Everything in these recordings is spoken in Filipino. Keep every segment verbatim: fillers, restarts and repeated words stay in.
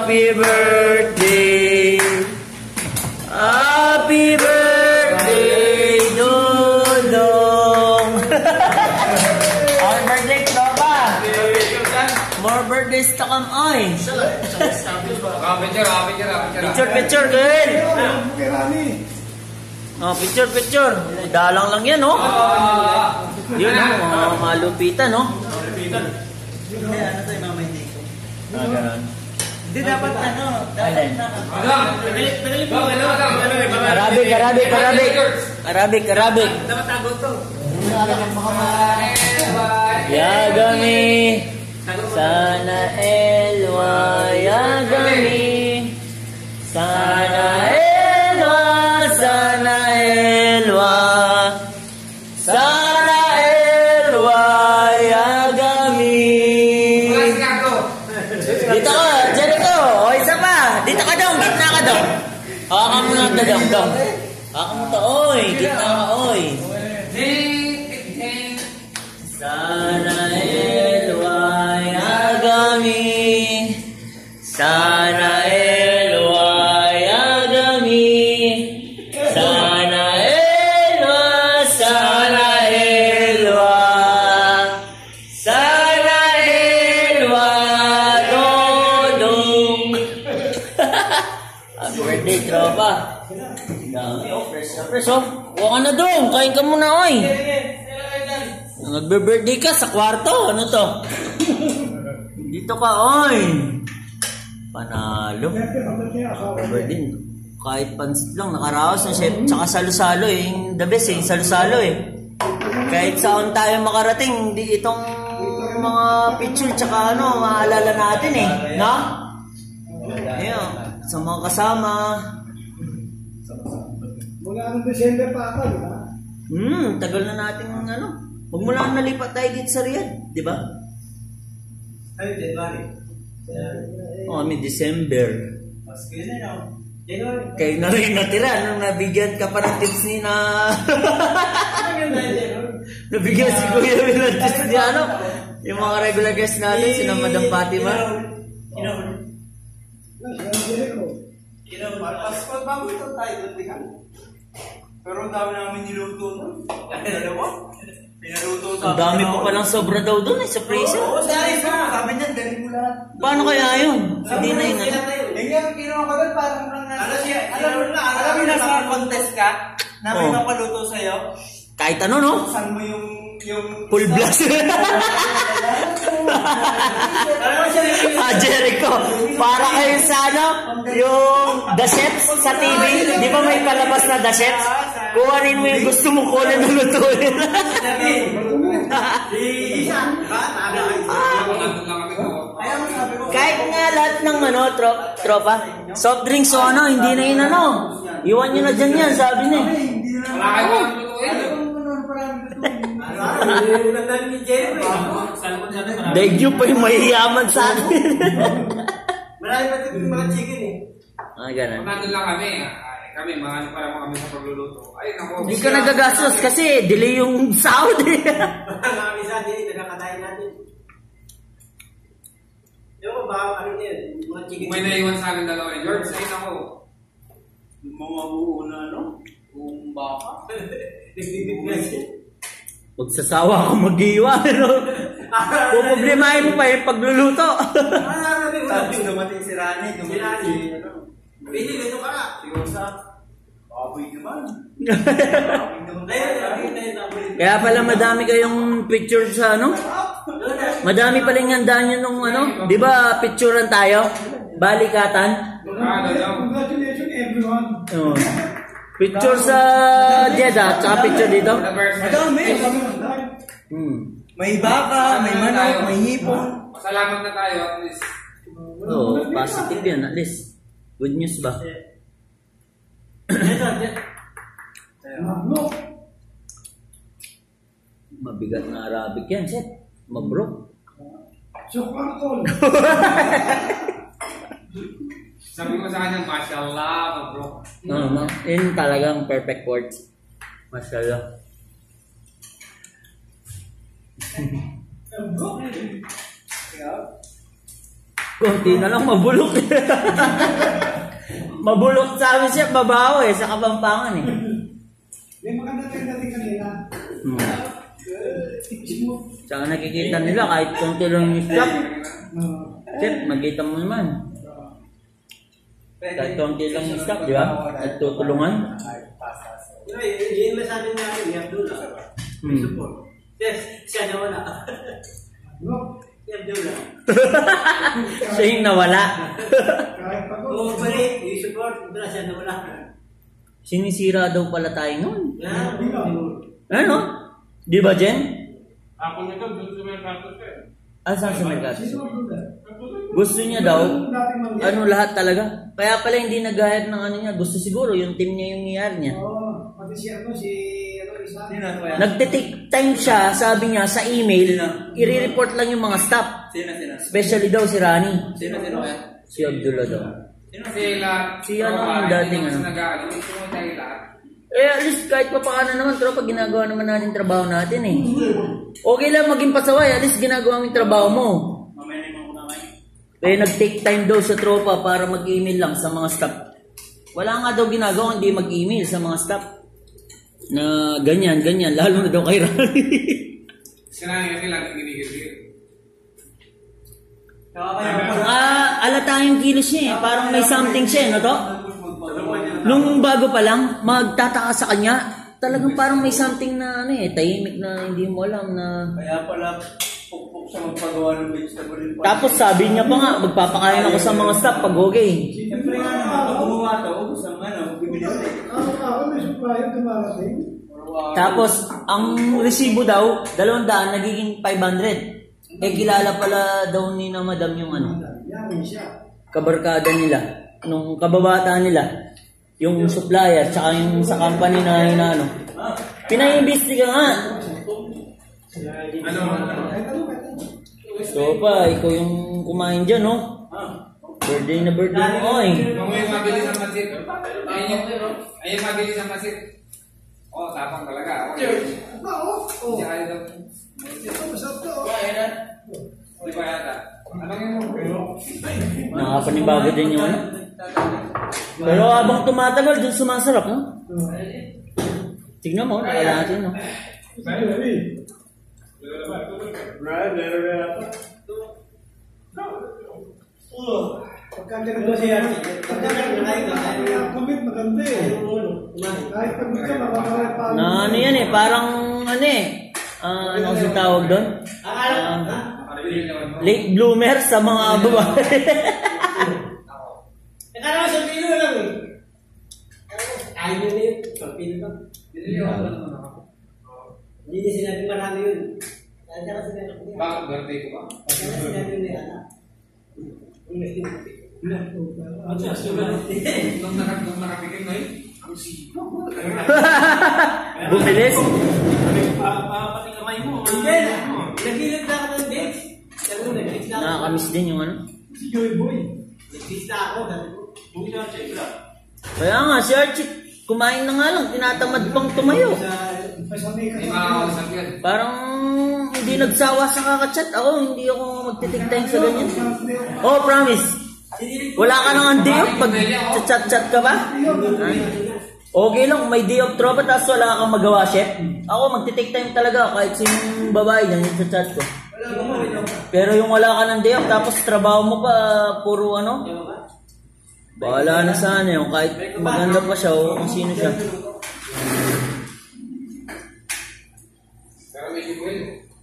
Happy birthday. Happy birthday, Dodong. Happy birthday, tropa. More birthdays to come, oy. Picture, picture, good. Oh, picture, picture. Dalang lang yan, oh. Yun, oh, mga malupitan, oh. Malupitan. Hindi, ano tayo, mamay dito. Ah, ganun. Hindi dapat, ano, dapat na. Arabic, Arabic, Arabic. Arabic, Arabic. Dapat tago to. Yagami. Sana elwa, yagami. Sana elwa, sana elwa. Sana elwa, yagami. Dito ka, Jericho. O, isa pa. Dito ka daw, gitna ka daw. Haka mo na daw, daw. Haka mo to, oy. Gitna ka, oy. Sana elwa, yagami. Sana elwa, yagami. Sana elwa, sana elwa. Sana elwa, Dodong. Happy birthday, tropa. Dami, oh, fresh na fresh, oh. Huwag ka na dong, kain ka muna, oy. Nagbe-birthday ka sa kwarto, ano to? Dito ka, oy. Panalo. Birthday. Kahit pansit lang, nakaraos na chef. Tsaka salo-salo eh. Yung the best eh, salo-salo eh. Kahit saan tayo makarating, di itong mga picture tsaka ano, maalala natin eh. No? Ayun, sa mga kasama. Mula ng December pa ako, di ba? Hmm, tagal na natin ano. Huwag mo lang nalipat tayo dito sa Riyadh, di ba? Ay, January. Oh, may December. Mas kaya na yun. January. Kayo na rin natira nung nabigyan ka pa ng tips ni na... Nabigyan si Kuya Will ng tips ni ano? Yung mga regular guests natin, sina Madam Fatima. You know, you know, pas bago ito tayo datihan. Pero ang dami namin niluto nun. Ano mo? Pinaluto sa... Ang dami pa palang sobra daw doon eh, sa freezer. Oo, dahil sa... Sabi niyan, galing mo lahat. Paano kaya yun? Hindi na yun. Yung yung kinuha ko doon, parang nang nasa... Alam mo na, alam mo na sa contest ka, na may mapaluto sa'yo. Kahit ano, no? Saan mo yung... yung Full blast. Ah, Jericho, para kayo sa ano, yung The Chefs sa T V, di ba may palabas na The Chefs? Kuhanin mo yung gusto mo kunin na lutuin. Kahit nga lahat ng ano, tro tropa, soft drinks o ano, hindi na yun ano. Iwan nyo na dyan yan, sabi niya. Wala kayo mga lutuin. Dahil yun pa yung mahiyaman sa akin. Marami pa ito yung mga chicken eh. Ah, ganun. Nandun lang kami. Kami, mga ano para kami sa pagluluto. Ay, naku. Hindi ka nagagastos kasi delay yung sahod eh. Marami sa atin, nagkakatayin natin. Di ba ba, ano yun? Mga chicken. May naiwan sa amin dalawa ni George. Ay, naku. Yung mga buo na ano? Buong baka. Nagbibig na siya. Magsasawa ka mag-iwa, no? Puproblemahin mo pa yung pagluluto. Sabi dumating si Rani, dumating si ano. Pwede, dito ka na. Siguro sa baboy naman. Kaya pala madami kayong picture sa ano? Madami pala yung handaan nyo nung ano? Di ba picturean tayo? Balikatan? Congratulations everyone. Oh. Picture sa Jeddah, tsaka picture dito? Madami. Hmm. May baka, may manok, may hipon. Salamat na tayo at least. Oo, oh, positive yan at least. Good news ba? Mabigat na Arabic yan, Seth. Mabrok. Sukwartol. Sabi ko sa kanya, mashallah, bro. No, no. Yun talagang perfect words. Mashallah. Kunti na lang mabulok. Mabulok sa amin siya, babaw eh, sa Kapampangan eh. May maganda tayo natin kanina. Hmm. Tsaka nakikita nila kahit kunti lang yung stock. Chef, magkita mo naman. Kahit kunti lang yung stock, di ba? At tutulungan. Yun masabi natin, ni Abdullah. Hmm. Yes, siya na wala. No? Si Abdullah. Siya yung nawala. Kahit pa ko. Oo, balik. Yung support, Abdullah, siya na wala. Sinisira daw pala tayo nun. Yan. Ano? Di ba, Jen? Ako nito, doon sa mga katos eh. Ah, saan sa Mercatus? Sino ang duda? Gusto niya daw, Dating mangyari. ano lahat talaga. Kaya pala hindi nag-hire ng ano niya. Gusto siguro yung team niya yung hire niya. Oo, pati si ano, si ano, isa. Sino ko yan? Nagte-take time siya, sabi niya sa email, i-report lang yung mga staff. Sino, sino? Especially daw si Rani. Sino, sino kaya? Si Abdullah daw. Sino sila? Si ano yung dating ano. Nag-aalim, sino tayo lahat? Eh, at least kahit pa paano naman, tropa, ginagawa naman natin trabaho natin eh. Okay lang maging pasaway, at least ginagawa mo yung trabaho mo. Mamaya na yung mga kayo. Eh, nag-take time daw sa tropa para mag-email lang sa mga staff. Wala nga daw ginagawa, hindi mag-email sa mga staff. Na ganyan, ganyan, lalo na daw kay Rani. Sinabi kasi lagi ginigil-gil. Ah, alata yung kilos niya eh. Parang may something siya, no to? Nung bago pa lang, magtataka sa kanya, talagang parang may something na ano eh, tahimik na hindi mo alam na... Kaya pala, pukpuk siya magpagawa ng vegetable. Tapos sabi niya pa nga, magpapakain ako sa mga staff pag okay. Siyempre nga naman, pag gumawa to, isang ano, bibili ulit. Ako, ako may supplier dumarating. Tapos, ang resibo daw, dalawang daan, nagiging five hundred. Eh, kilala pala daw ni na madam yung ano, Yan, siya. kabarkada nila, nung kababata nila, yung supplier, tsaka yung sa company na inaano. Pinaimbestiga nga. Ano? So pa, ikaw yung kumain dyan, no? Birthday na birthday mo, eh. Kung may mabilis ang masit, ayun yung, ayun mabilis ang masit. Oh, tapang talaga. Okay. Oo, oo. Hindi ayaw daw. Ito, masarap to. Di ba yata? Anong yun mo? Nakapanibago din yung ano. Pero habang tumatagal, dun sumasarap, no? Tignan mo, nakalahati, no? Pagka ganito siya, pagka ganito siya, comment maganda eh. Kahit pag ka, makakawal pa. Na ano yan eh, parang ano eh, ah, ano kasi tawag doon? Ah, late bloomer sa mga babae. Akala ko sa pilo lang eh. Ayaw nyo na yun. Sa pilo lang. Hindi niya sinabi marami yun. Kaya ka sinabi ko niya. Bakit birthday ko ba? Kaya ka sinabi niya yata. Nung nakak- nung nakatikim na yun, ang sipo. Bumilis. Pati kamay mo. Hindi na. Nagilid na ako ng dates. Sabi ko, nag-dates na ako. Nakakamiss din yung ano. Si Joy Boy. Nag-dates na ako. Sabi ko, Buti na siya, ila. Kaya nga, si Archie, kumain na nga lang, tinatamad pang tumayo. Sa may Hindi makakausap yan. Parang hindi nagsawa sa kakachat. Ako, hindi ako magtitik time sa ganyan. Oh, promise. Wala ka nang day off pag chat-chat ka ba? Ha? Okay lang, kung may day off tropa, tapos wala kang magawa, chef. Ako, magti-take time talaga kahit sinong babae dyan yung chat ko. Pero yung wala ka ng day off, tapos trabaho mo pa, puro ano, bahala na sana yung kahit maganda pa siya o kung sino siya. Pero may sipo yun.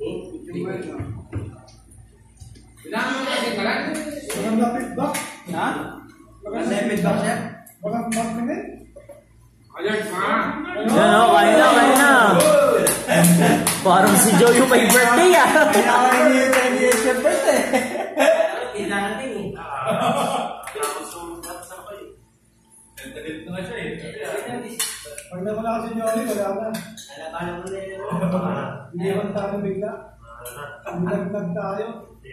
Kailangan mo kasi pala. Baka lapit back. Ha? Lepit ba siya? Baka back na rin. Alert, ma! Yan o, kain na, kain na. Parang si Joe yung may birthday ah. Kailangan niyo yung ten years your birthday. hindi narating eh. Pag nawala ka si Joy, wala na. Alam pa naman na yun. Hindi naman tayo bigla. Nagdag tayo.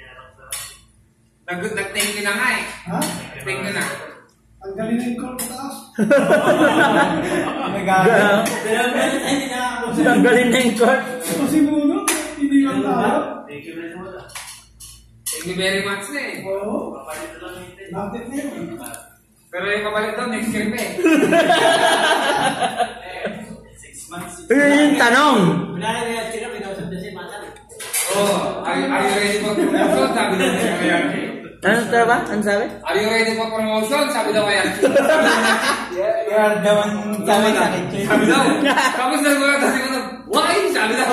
Nag- Nag-thank you na nga eh. Ha? Thank you na. Ang galing ng call taas. Ga- Pero meron tayo hindi nakakausap. Tanggalin na yung court. Kasi muna, hindi lang tayo. Thank you very much. Thank Thank you very much na eh. Oo. Bakit na yun? Pero yung kapalit daw, next year pa eh. Yun yung tanong. Wala na yung sila, may kausap na si Mata. Oh, are, are you ready for promotion? Sabi daw niya kaya. Ano ito ba? Ano sabi? Are you ready for promotion? Sabi daw kaya. Kaya dawan sabi na. Sabi daw. Tapos nagulat kasi ko na, why? Sabi daw.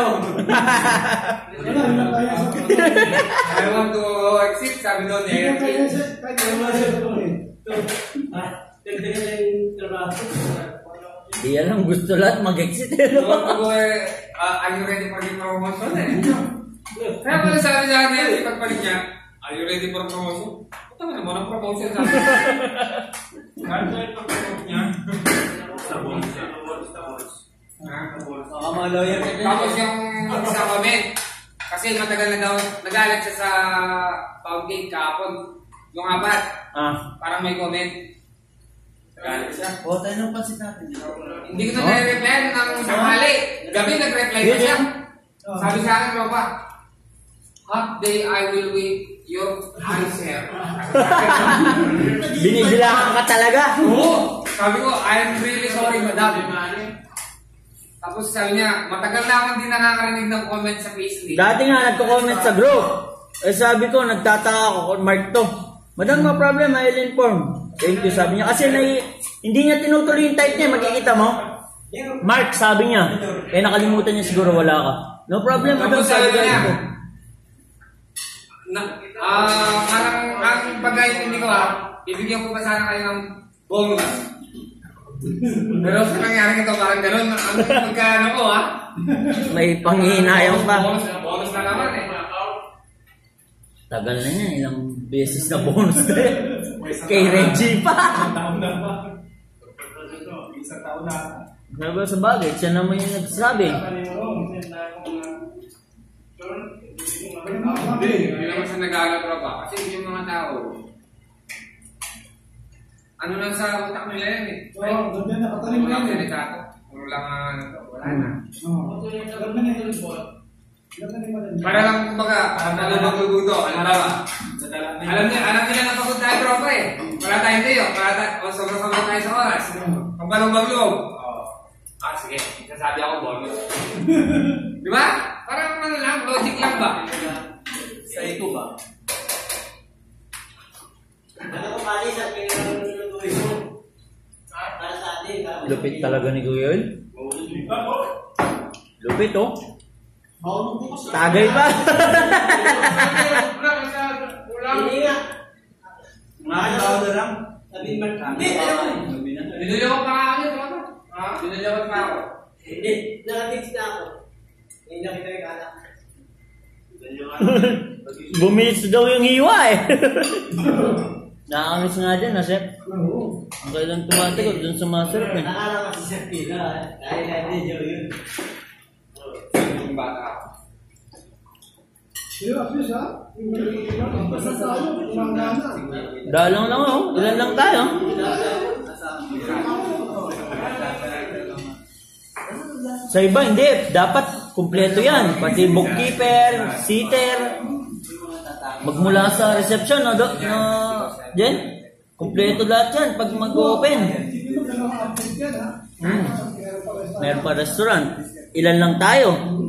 Wala, wala kaya sa I want to exit. Sabi daw Hindi niya. kaya sa kaya wala sa tuloy. Ah, dagdagan na yung trabaho. Di yan ang gusto lahat mag-exit. eh, no? Sabi ko eh, ah, are you ready for the promotion eh? Kaya pala sabi niya niya, ipagpalit niya, are you ready for promotion? Ito nga naman ang promotion sabi niya. Kaya ito ipagpalit niya. Sa boss, sa boss, sa boss. Oo, mga lawyer ka dyan. Tapos yung isa comment, kasi matagal na daw, nagalit siya sa fountain kahapon. Yung apat, Ah. parang may comment. Nagalit siya. O, tayo nang pansit natin. Hindi ko na nare-reply ng tanghali. Gabi nag-reply ko siya. Sabi sa akin, Ropa, hot day I will wait your answer. Binibilangan ka talaga. Oo! Sabi ko, I'm really sorry, madam. Tapos sabi niya, matagal na akong hindi nakakarinig ng comment sa Facebook. Dati nga nagko-comment sa group. Eh sabi ko, nagtataka ako kung mark to. Madam, no problem, I'll inform. Thank you, sabi niya. Kasi nai, hindi niya tinutuloy yung type niya, makikita mo. Mark, sabi niya. Eh nakalimutan niya siguro, wala ka. No problem, madam, Tapos sabi sabi niya, ko. na, ah, parang ang pagkaintindi ko ah, ibigyan ko pa sana kayo ng bonus. Pero sa nangyari ito, parang gano'n, ang pagkano ko ah. May panghihinayang pa. Bonus, bonus na naman eh. Tagal na niya, ilang beses na bonus na yun. Kay Reggie pa. Taon na ba? Isang taon na. Sabi sa bagay, siya naman yung nagsasabi. Hindi, hindi naman siya nag-aalala pa. Kasi yung mga tao, ano lang sa utak nila yan eh. Oo, ganda na, katalim Wala lang lang yun. delikado. Puro lang ano to, wala na. Oo. Ganda na yun. Ganda na yun. Para lang kumbaga, nalulog-lugo, ano ba? Alam niya, alam nila na pagod tayo tropa eh. Wala tayong tayo, wala tayo, o sobrang-sobrang tayo sa oras. Kung balong-balong. Ah, sige, sasabi ako bonus. Di ba? Parang ano lang, logic lang ba? Sa ito ba? Ano ko pali sa pinag-lutuin mo? Para sa atin. ha? Lupit talaga ni Kuya Yul. Lupit oh. Tagay pa. Hindi nga. Mga tao na lang. Sabihin mo. Hindi, alam mo. Dinulawan pa ako yun, tropa. Ha? Dinulawan pa ako. Hindi, nakatext na ako. Hindi na kita yung kala. Bumilis daw yung hiwa eh. Nakakamiss nga dyan, ha, Chef? Oo. Ang kailan tumatagot, dun sumasarap eh. Nakala kasi sa pila. Dahil hindi niyo yun. Yung bata ako. Sino, sis, ha? Basta tayo, umangana. Dalang lang oh, ilan lang tayo. Sa iba hindi, dapat kumpleto yan. Pati bookkeeper, sitter, magmula sa reception, no, do, no, Jen? Kumpleto lahat yan pag mag-open. Hindi mo na maka-update yan, ha? Hmm. Meron pa restaurant. Ilan lang tayo?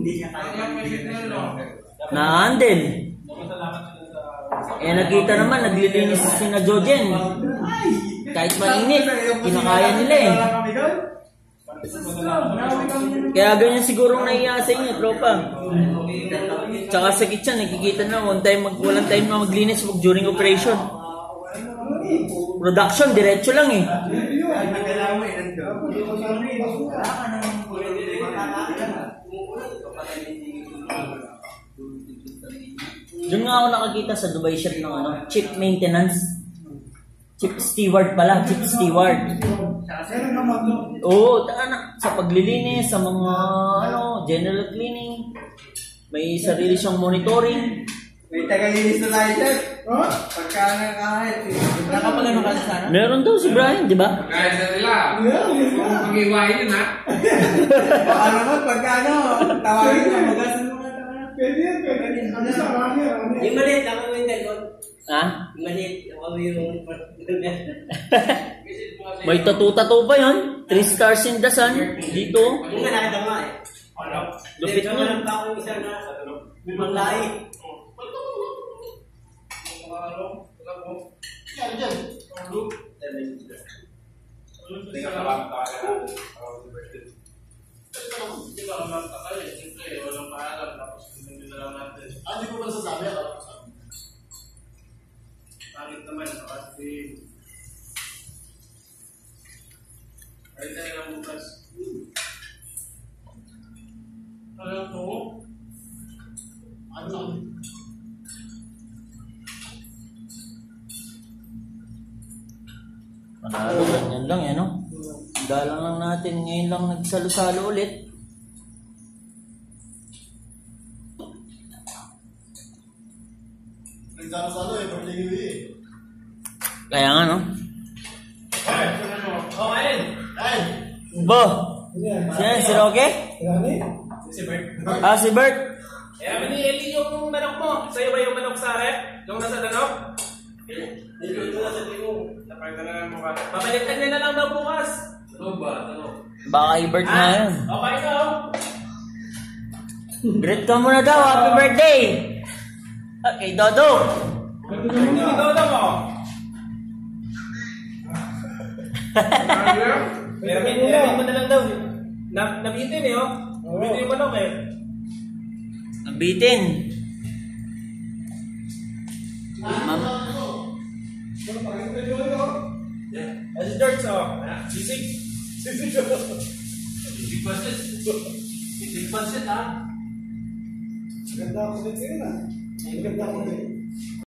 Na-handle. Eh nakita naman, naglilinis si na Jojen. Kahit mainit, kinakaya nila eh. Kaya ganyan siguro naiya sa inyo, tropa. Tsaka sa kitchen, nakikita na, one time, mag, walang time na maglinis wag during operation. Production, diretso lang eh. Doon nga ako nakakita sa Dubai shop ng ano, cheap maintenance. Cheap steward pala, cheap steward. Meron naman, no? Oo, na, sa paglilinis, sa mga ano, general cleaning. May sarili siyang monitoring. May tagalinis na tayo, sir. Ha? Pagka nakahit. Nakapagano ka sana? Meron daw si Brian, di ba? Kaya sa nila. Meron, meron. Mag-iwain yun ha. Baka naman, pagka ano, tawagin ka, magasan mo ka. Pwede yan, pwede. Ano sa rami, rami. Yung maliit, ako mo yung telefon. Ha? Yung maliit, ako mo yung... May tattoo-tattoo pa yun. Three stars in the sun. Dito. Yung nga nakita mo nga eh. Lupit Dito mo. nga lang pa ako isa na limang lahi. Ah, di ko ba nasasabi? Pangit naman, kasi... Ay, tayo lang bukas. Alam ko? Ano lang? Panalo, ganyan lang yan, no? Dalang lang natin. Ngayon lang nagsalo-salo ulit. Nagsalo-salo eh, birthday ni Wii. Kaya nga, no? Oh, ayun! Ay! Bo! Yan. Sino? Si Roque? Rami? Si Bert. Ah, si Bert. Eh, amin ni Eli yung manok mo. Sa'yo ba yung manok sa rep? Yung nasa tanok? Dito na sa timo. Napagda na lang mukha. Papalitan niya na lang daw bukas. Ano ba? Ano? Baka kay Bert na yun. Okay ikaw. Greet ka muna daw. Happy birthday! Ah, kay Dodo. Ikaw daw mo. Meron mo na lang daw. Na, nabitin eh, oh. Nabitin yung manok eh. Nabitin. Ma'am. Ah, si George, oh. Ah, Sisig. Sisig. Sisig pasit. Sisig pasit, ah. Ganda ako din sa'yo na. Ganda ako din.